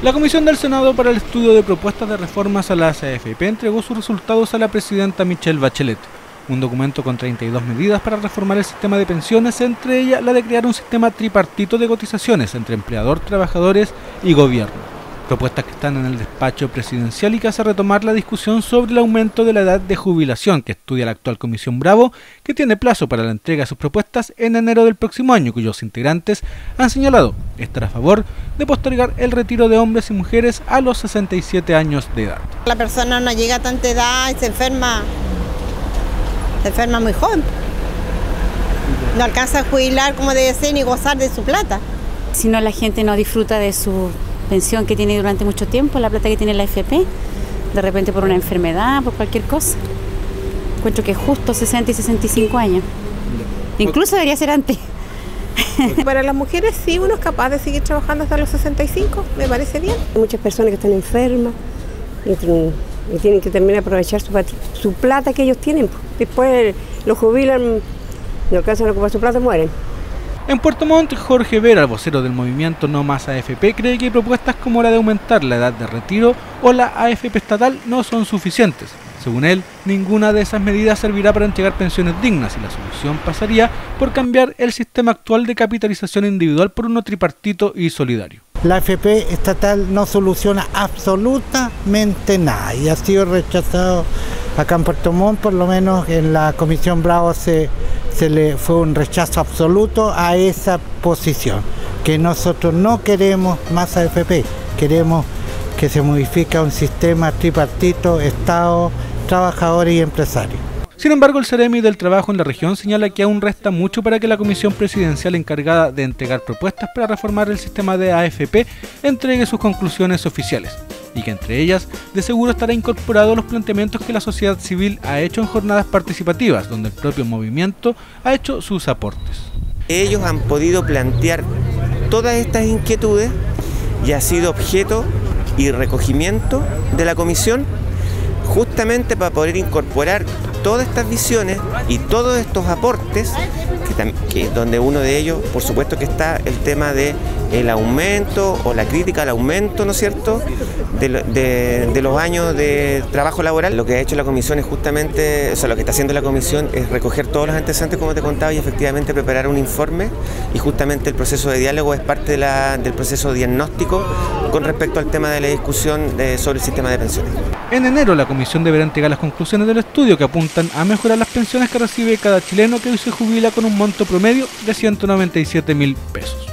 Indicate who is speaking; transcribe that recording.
Speaker 1: La Comisión del Senado para el Estudio de Propuestas de Reformas a las AFP entregó sus resultados a la presidenta Michelle Bachelet. Un documento con 32 medidas para reformar el sistema de pensiones, entre ellas la de crear un sistema tripartito de cotizaciones entre empleador, trabajadores y gobierno. Propuestas que están en el despacho presidencial y que hace retomar la discusión sobre el aumento de la edad de jubilación que estudia la actual Comisión Bravo, que tiene plazo para la entrega de sus propuestas en enero del próximo año, cuyos integrantes han señalado estar a favor de postergar el retiro de hombres y mujeres a los 67 años de edad.
Speaker 2: La persona no llega a tanta edad y se enferma muy joven. No alcanza a jubilar como debe ser ni gozar de su plata.
Speaker 3: Si no, la gente no disfruta de su pensión que tiene durante mucho tiempo, la plata que tiene la AFP, de repente por una enfermedad, por cualquier cosa. Encuentro que es justo 60 y 65 años. Incluso debería ser antes.
Speaker 4: Para las mujeres sí, uno es capaz de seguir trabajando hasta los 65, me parece bien.
Speaker 5: Hay muchas personas que están enfermas y tienen que también aprovechar su plata que ellos tienen. Después los jubilan, no alcanzan a ocupar su plata y mueren.
Speaker 1: En Puerto Montt, Jorge Vera, vocero del movimiento No Más AFP, cree que propuestas como la de aumentar la edad de retiro o la AFP estatal no son suficientes. Según él, ninguna de esas medidas servirá para entregar pensiones dignas y la solución pasaría por cambiar el sistema actual de capitalización individual por uno tripartito y solidario.
Speaker 6: La AFP estatal no soluciona absolutamente nada y ha sido rechazado acá en Puerto Montt, por lo menos en la Comisión Bravo se le fue un rechazo absoluto a esa posición, que nosotros no queremos más AFP, queremos que se modifique un sistema tripartito, Estado, trabajadores y empresarios.
Speaker 1: Sin embargo, el Ceremi del Trabajo en la región señala que aún resta mucho para que la comisión presidencial encargada de entregar propuestas para reformar el sistema de AFP entregue sus conclusiones oficiales, y que entre ellas de seguro estará incorporado los planteamientos que la sociedad civil ha hecho en jornadas participativas, donde el propio movimiento ha hecho sus aportes.
Speaker 7: Ellos han podido plantear todas estas inquietudes y ha sido objeto y recogimiento de la comisión justamente para poder incorporar todas estas visiones y todos estos aportes, donde uno de ellos, por supuesto que está el tema de el aumento o la crítica al aumento, ¿no es cierto?, de los años de trabajo laboral. Lo que ha hecho la comisión es justamente, o sea, lo que está haciendo la comisión es recoger todos los antecedentes, como te contaba, y efectivamente preparar un informe, y justamente el proceso de diálogo es parte del proceso diagnóstico con respecto al tema de la discusión sobre el sistema de pensiones.
Speaker 1: En enero la comisión deberá entregar las conclusiones del estudio que apuntan a mejorar las pensiones que recibe cada chileno que hoy se jubila con un monto promedio de 197.000 pesos.